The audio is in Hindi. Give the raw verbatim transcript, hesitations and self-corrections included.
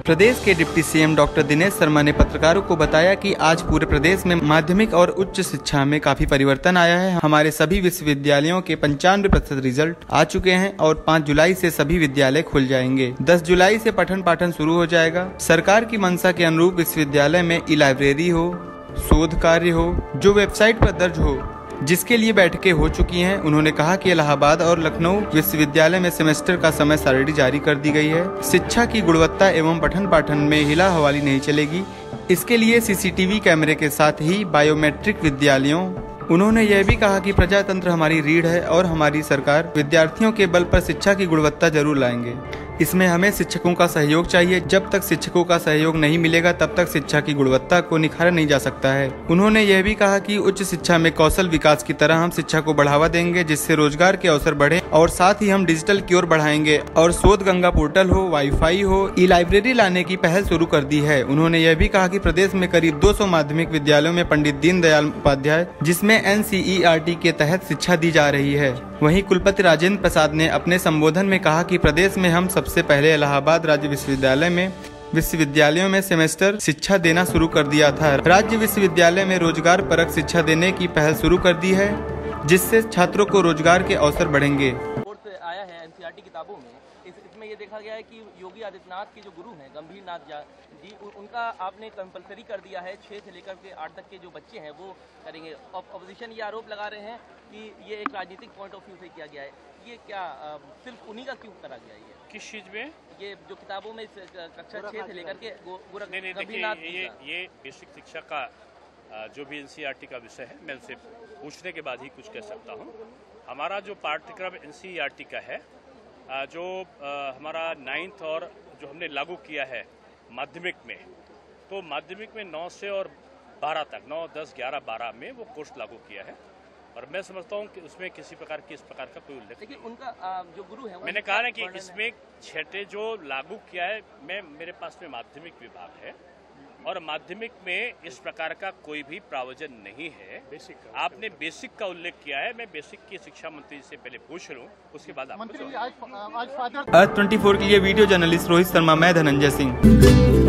प्रदेश के deputy CM doctor Dinesh Sharma ने पत्रकारों को बताया कि आज पूरे प्रदेश में माध्यमिक और उच्च शिक्षा में काफी परिवर्तन आया है। हमारे सभी विश्वविद्यालयों के पंचानवे प्रतिशत रिजल्ट आ चुके हैं और पाँच जुलाई से सभी विद्यालय खुल जाएंगे। दस जुलाई से पठन पाठन शुरू हो जाएगा। सरकार की मंशा के अनुरूप विश्वविद्यालय में ई लाइब्रेरी हो, शोध कार्य हो, जो वेबसाइट पर दर्ज हो, जिसके लिए बैठकें हो चुकी हैं। उन्होंने कहा कि इलाहाबाद और लखनऊ विश्वविद्यालय में सेमेस्टर का समय सारणी जारी कर दी गई है। शिक्षा की गुणवत्ता एवं पठन पाठन में हिला हवाली नहीं चलेगी। इसके लिए सीसीटीवी कैमरे के साथ ही बायोमेट्रिक विद्यालयों। उन्होंने यह भी कहा कि प्रजातंत्र हमारी रीढ़ है और हमारी सरकार विद्यार्थियों के बल पर शिक्षा की गुणवत्ता जरूर लाएंगे। इसमें हमें शिक्षकों का सहयोग चाहिए। जब तक शिक्षकों का सहयोग नहीं मिलेगा तब तक शिक्षा की गुणवत्ता को निखारा नहीं जा सकता है। उन्होंने यह भी कहा कि उच्च शिक्षा में कौशल विकास की तरह हम शिक्षा को बढ़ावा देंगे, जिससे रोजगार के अवसर बढ़े और साथ ही हम डिजिटल की ओर बढ़ाएंगे और शोध गंगा पोर्टल हो, वाईफाई हो, ई लाइब्रेरी लाने की पहल शुरू कर दी है। उन्होंने यह भी कहा कि प्रदेश में करीब दो सौ माध्यमिक विद्यालयों में पंडित दीनदयाल उपाध्याय, जिसमें N C E R T के तहत शिक्षा दी जा रही है। वहीं कुलपति राजेंद्र प्रसाद ने अपने संबोधन में कहा कि प्रदेश में हम सबसे पहले इलाहाबाद राज्य विश्वविद्यालय में विश्वविद्यालयों में सेमेस्टर शिक्षा देना शुरू कर दिया था। राज्य विश्वविद्यालय में रोजगार परक शिक्षा देने की पहल शुरू कर दी है, जिससे छात्रों को रोजगार के अवसर बढ़ेंगे। आया है N C E R T किताबों में, इस, इसमें ये देखा गया है कि योगी आदित्यनाथ के जो गुरु हैं गंभीर नाथ जी, उनका आपने कंपलसरी कर दिया है। छः से लेकर के आठ तक के जो बच्चे हैं वो करेंगे। अपोजिशन ये आरोप लगा रहे हैं कि ये एक राजनीतिक पॉइंट ऑफ व्यू से किया गया है। ये क्या आ, सिर्फ उन्हीं का क्यों करा गया है? किस चीज़ में? ये जो किताबों में कक्षा छः से लेकर के नहीं नहीं देखिए, ये ये बेसिक शिक्षा का जो भी N C E R T का विषय है, मैं उनसे पूछने के बाद ही कुछ कह सकता हूँ। हमारा जो पाठ्यक्रम N C E R T का है, जो हमारा नाइन्थ और जो हमने लागू किया है माध्यमिक में, तो माध्यमिक में नौ से और बारह तक, नौ दस ग्यारह बारह में वो कोर्स लागू किया है और मैं समझता हूँ कि उसमें किसी प्रकार की इस प्रकार का कोई उल्लेख नहीं। उनका जो गुरु है, मैंने कहा ना कि इसमें छठे जो लागू किया है, मैं मेरे पास में माध्यमिक विभाग है और माध्यमिक में इस प्रकार का कोई भी प्रावधान नहीं है। बेसिक आपने बेसिक का उल्लेख किया है, मैं बेसिक की शिक्षा मंत्री से पहले पूछ लूं, उसके बाद आपको। अर्थ चौबीस के लिए वीडियो जर्नलिस्ट रोहित शर्मा, मैं धनंजय सिंह।